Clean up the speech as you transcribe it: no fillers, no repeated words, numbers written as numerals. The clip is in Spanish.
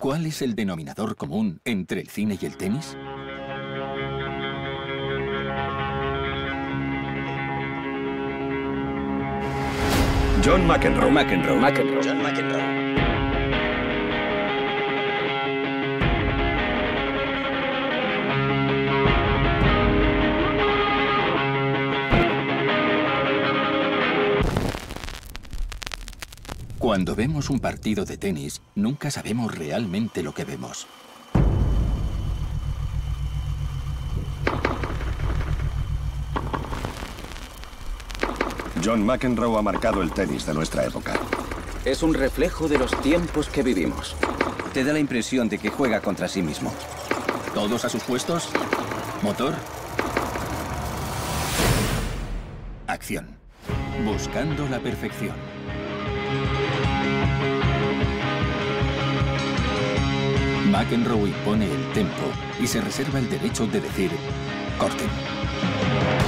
¿Cuál es el denominador común entre el cine y el tenis? John McEnroe. John McEnroe. Cuando vemos un partido de tenis, nunca sabemos realmente lo que vemos. John McEnroe ha marcado el tenis de nuestra época. Es un reflejo de los tiempos que vivimos. Te da la impresión de que juega contra sí mismo. ¿Todos a sus puestos? ¿Motor? Acción. Buscando la perfección. McEnroe impone el tempo y se reserva el derecho de decir corten.